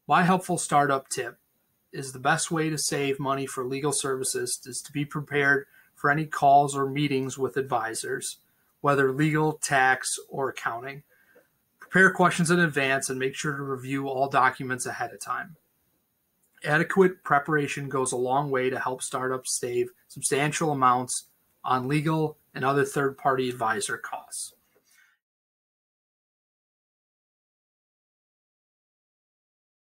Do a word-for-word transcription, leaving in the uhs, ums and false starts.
My helpful startup tip is the best way to save money for legal services is to be prepared for any calls or meetings with advisors, whether legal, tax, or accounting. Prepare questions in advance and make sure to review all documents ahead of time. Adequate preparation goes a long way to help startups save substantial amounts on legal and other third-party advisor costs.